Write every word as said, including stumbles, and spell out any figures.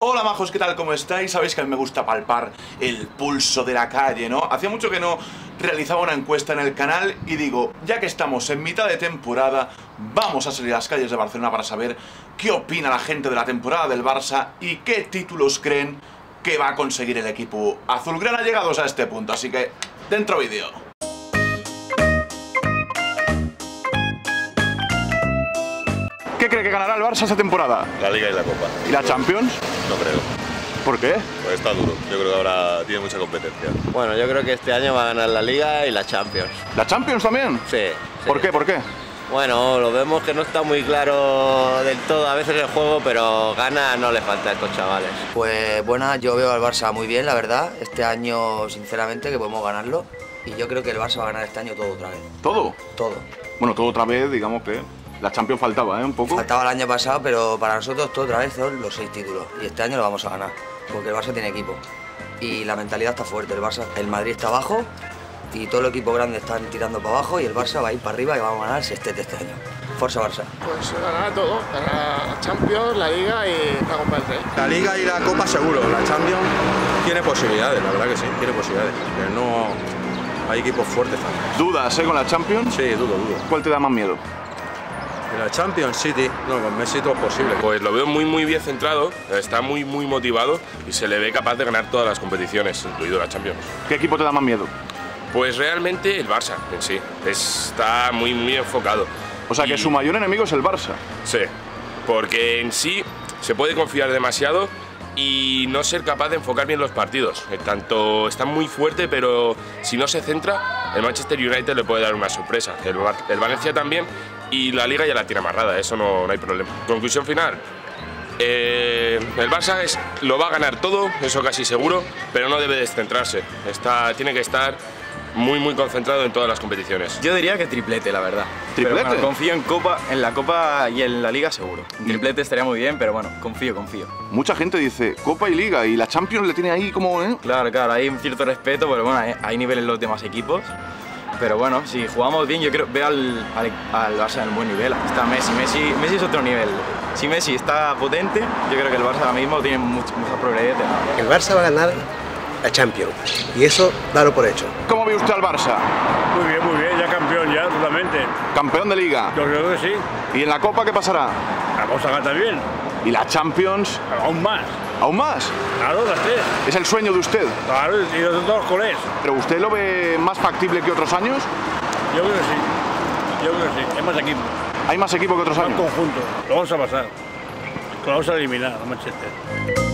Hola majos, ¿qué tal? ¿Cómo estáis? Sabéis que a mí me gusta palpar el pulso de la calle, ¿no? Hacía mucho que no realizaba una encuesta en el canal y digo, ya que estamos en mitad de temporada, vamos a salir a las calles de Barcelona para saber qué opina la gente de la temporada del Barça y qué títulos creen que va a conseguir el equipo azulgrana llegados a este punto. Así que, dentro vídeo. ¿Qué cree que ganará el Barça esta temporada? La Liga y la Copa. ¿Y la Champions? No creo. ¿Por qué? Pues está duro. Yo creo que ahora tiene mucha competencia. Bueno, yo creo que este año va a ganar la Liga y la Champions. ¿La Champions también? Sí. ¿Por sí. qué? ¿Por qué? Bueno, lo vemos que no está muy claro del todo a veces el juego, pero gana no le falta a estos chavales. Pues buena, yo veo al Barça muy bien, la verdad. Este año, sinceramente, que podemos ganarlo. Y yo creo que el Barça va a ganar este año todo otra vez. ¿Todo? Todo. Bueno, todo otra vez, digamos que la Champions faltaba, ¿eh? Un poco. Faltaba el año pasado, pero para nosotros todo otra vez son los seis títulos. Y este año lo vamos a ganar, porque el Barça tiene equipo. Y la mentalidad está fuerte. El Barça, el Madrid está abajo y todo el equipo grande están tirando para abajo y el Barça va a ir para arriba y vamos a ganar el sextete este año. Forza Barça. Pues ganará todo, ganará la Champions, la Liga y la Copa del Rey. La Liga y la Copa seguro, la Champions tiene posibilidades, la verdad que sí, tiene posibilidades. Pero no hay equipos fuertes también. ¿Dudas, eh, con la Champions? Sí, dudo, dudo. ¿Cuál te da más miedo? En la Champions City, no, con Messi todo es posible. Pues lo veo muy muy bien centrado, está muy muy motivado y se le ve capaz de ganar todas las competiciones, incluido la Champions. ¿Qué equipo te da más miedo? Pues realmente el Barça en sí, está muy muy enfocado. O sea, que Y- su mayor enemigo es el Barça. Sí, porque en sí se puede confiar demasiado y no ser capaz de enfocar bien los partidos. En tanto está muy fuerte, pero si no se centra, el Manchester United le puede dar una sorpresa. El, Bar- el Valencia también, y la Liga ya la tiene amarrada, eso no, no hay problema. Conclusión final. Eh, el Barça es, lo va a ganar todo, eso casi seguro, pero no debe descentrarse. Está, tiene que estar muy muy concentrado en todas las competiciones. Yo diría que triplete, la verdad. ¿Triplete? Pero bueno, confío en Copa, en la Copa y en la Liga seguro. En triplete estaría muy bien, pero bueno, confío, confío. Mucha gente dice Copa y Liga y la Champions le tiene ahí como, ¿eh? Claro, claro, hay un cierto respeto, pero bueno, hay, hay nivel en los demás equipos. Pero bueno, si jugamos bien, yo creo veo al, al, al Barça en un buen nivel. Está Messi, Messi, Messi es otro nivel. Si Messi está potente, yo creo que el Barça ahora mismo tiene mucho, mucha probabilidad de ganar. El Barça va a ganar la Champions y eso dalo por hecho. ¿Cómo ve usted al Barça? Muy bien, muy bien, ya campeón ya, totalmente. Campeón de Liga. Yo creo que sí. ¿Y en la Copa qué pasará? La vamos a ganar también, ¿Y la Champions? aún más. ¿Aún más? Claro, las tres. ¿Es el sueño de usted? Claro, y los dos colés. ¿Pero usted lo ve más factible que otros años? Yo creo que sí. Yo creo que sí. Es más equipo, ¿Hay más equipo que otros más años? conjunto. Lo vamos a pasar. Lo vamos a eliminar a Manchester.